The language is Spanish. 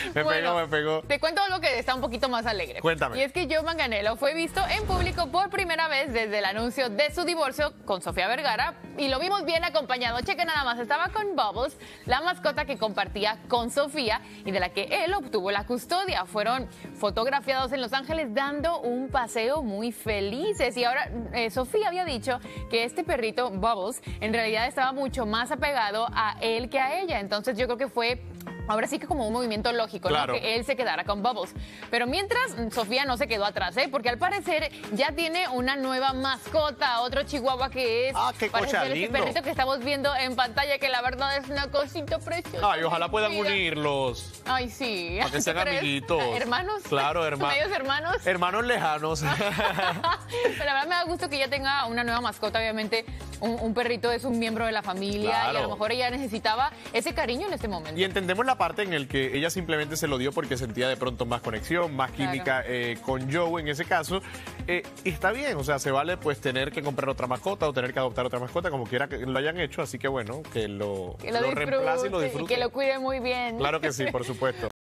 Me pegó. Te cuento algo que está un poquito más alegre. Cuéntame. Y es que Joe Manganiello fue visto en público por primera vez desde el anuncio de su divorcio con Sofía Vergara y lo vimos bien acompañado. Cheque nada más, estaba con Bubbles, la mascota que compartía con Sofía y de la que él obtuvo la custodia. Fueron fotografiados en Los Ángeles dando un paseo muy felices. Y ahora Sofía había dicho que este perrito, Bubbles, en realidad estaba mucho más apegado a él que a ella. Entonces yo creo que fue... Ahora sí que como un movimiento lógico, claro, ¿no? Que él se quedara con Bubbles. Pero mientras, Sofía no se quedó atrás, ¿eh? Porque al parecer ya tiene una nueva mascota, otro chihuahua que es... qué parece cosa ser ese lindo. perrito que estamos viendo en pantalla, que la verdad es una cosita preciosa. Ay, ojalá puedan Mira. unirlos. Ay, sí. Para que sean ¿Tú crees? amiguitos. ¿Hermanos? Claro, hermanos. ¿Medios hermanos? Hermanos lejanos. Pero la verdad me da gusto que ella tenga una nueva mascota, obviamente. Un perrito es un miembro de la familia Claro. y a lo mejor ella necesitaba ese cariño en este momento. Y entendemos la parte en el que ella simplemente se lo dio porque sentía de pronto más conexión, más química con Joe en ese caso. Y está bien, o sea, se vale pues tener que comprar otra mascota o tener que adoptar otra mascota, como quiera que lo hayan hecho. Así que bueno, que lo reemplace y lo disfrute. Y que lo cuide muy bien. Claro que sí, por supuesto.